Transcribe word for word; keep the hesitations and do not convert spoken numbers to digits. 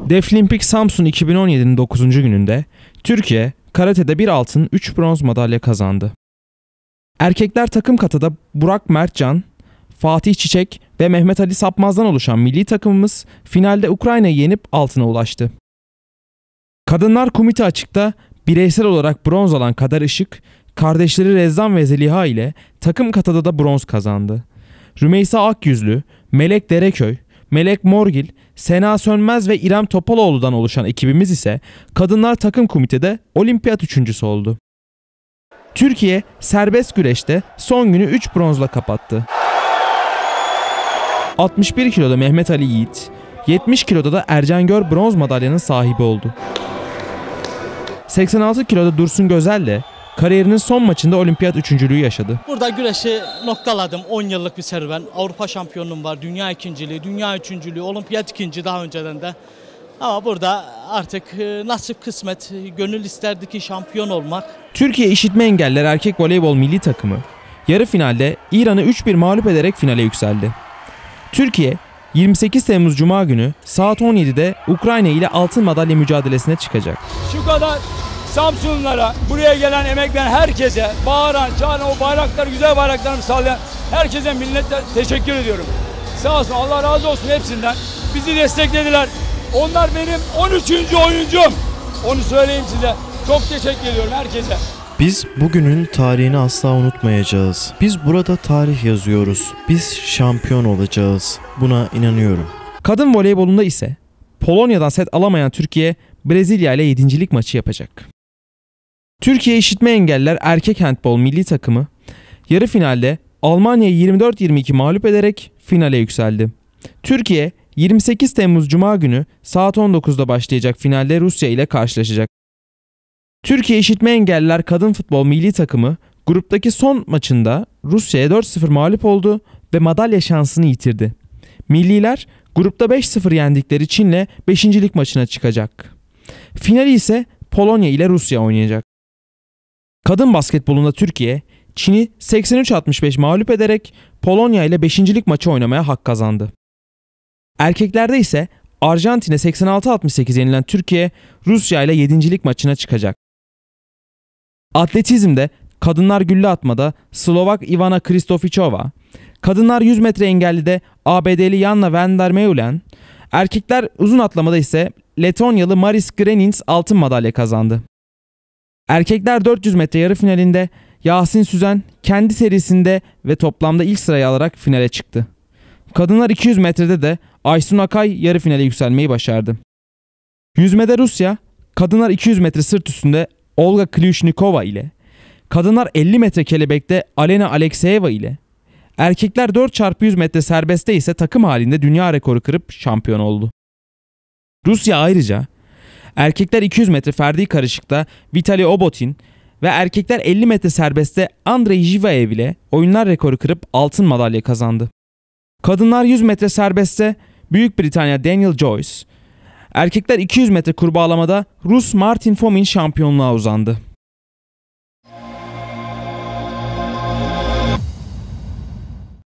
Deaflympic Samsun iki bin on yedi'nin dokuzuncu gününde Türkiye karatede bir altın üç bronz madalya kazandı. Erkekler takım katada Burak Mertcan, Fatih Çiçek ve Mehmet Ali Sapmaz'dan oluşan milli takımımız finalde Ukrayna'yı yenip altına ulaştı. Kadınlar kumite açıkta bireysel olarak bronz alan Kader Işık, kardeşleri Rezzan ve Zeliha ile takım katada da bronz kazandı. Rümeysa Akyüzlü, Melek Dereköy, Melek Morgil, Sena Sönmez ve İrem Topaloğlu'dan oluşan ekibimiz ise kadınlar takım komitede olimpiyat üçüncüsü oldu. Türkiye serbest güreşte son günü üç bronzla kapattı. altmış bir kiloda Mehmet Ali Yiğit, yetmiş kiloda da Ercan Gör bronz madalyanın sahibi oldu. seksen altı kiloda Dursun Gözel'le kariyerinin son maçında olimpiyat üçüncülüğü yaşadı. Burada güreşi noktaladım. on yıllık bir serüven. Avrupa şampiyonluğum var, dünya ikinciliği, dünya üçüncülüğü, olimpiyat ikinci daha önceden de. Ama burada artık nasip kısmet, gönül isterdi ki şampiyon olmak. Türkiye İşitme Engelliler Erkek Voleybol Milli Takımı yarı finalde İran'ı üç bir mağlup ederek finale yükseldi. Türkiye yirmi sekiz Temmuz Cuma günü saat on yedi'de Ukrayna ile altın madalya mücadelesine çıkacak. Şu kadar Samsunlulara, buraya gelen, emek veren herkese, bağıran, çağıran, o bayraklar, güzel bayraklarını sağlayan herkese minnetle teşekkür ediyorum. Sağ olsun, Allah razı olsun hepsinden. Bizi desteklediler. Onlar benim on üçüncü oyuncum. Onu söyleyeyim size. Çok teşekkür ediyorum herkese. Biz bugünün tarihini asla unutmayacağız. Biz burada tarih yazıyoruz. Biz şampiyon olacağız. Buna inanıyorum. Kadın voleybolunda ise Polonya'dan set alamayan Türkiye, Brezilya ile yedincilik maçı yapacak. Türkiye İşitme Engelliler Erkek Handbol Milli Takımı yarı finalde Almanya'yı yirmi dört yirmi iki mağlup ederek finale yükseldi. Türkiye yirmi sekiz Temmuz Cuma günü saat on dokuz'da başlayacak finalde Rusya ile karşılaşacak. Türkiye İşitme Engelliler Kadın Futbol Milli Takımı gruptaki son maçında Rusya'ya dört sıfır mağlup oldu ve madalya şansını yitirdi. Milliler grupta beş sıfır yendikleri Çin'le beşincilik maçına çıkacak. Finali ise Polonya ile Rusya oynayacak. Kadın basketbolunda Türkiye, Çin'i seksen üç altmış beş mağlup ederek Polonya ile beşincilik maçı oynamaya hak kazandı. Erkeklerde ise Arjantin'e seksen altı altmış sekiz yenilen Türkiye, Rusya ile yedincilik maçına çıkacak. Atletizmde kadınlar gülle atmada Slovak Ivana Kristofichova, kadınlar yüz metre engellide A B D'li Yanna van der Meulen, erkekler uzun atlamada ise Letonyalı Maris Grenins altın madalya kazandı. Erkekler dört yüz metre yarı finalinde Yasin Süzen kendi serisinde ve toplamda ilk sırayı alarak finale çıktı. Kadınlar iki yüz metrede de Aysun Akay yarı finale yükselmeyi başardı. Yüzmede Rusya, kadınlar iki yüz metre sırt üstünde Olga Klyushnikova ile, kadınlar elli metre kelebekte Alena Alexeyeva ile, erkekler dört çarpı yüz metre serbestte ise takım halinde dünya rekoru kırıp şampiyon oldu. Rusya ayrıca erkekler iki yüz metre ferdi karışıkta Vitali Obotin ve erkekler elli metre serbestte Andrei Jivaev ile oyunlar rekoru kırıp altın madalya kazandı. Kadınlar yüz metre serbestte Büyük Britanya Daniel Joyce, erkekler iki yüz metre kurbağalamada Rus Martin Fomin şampiyonluğa uzandı.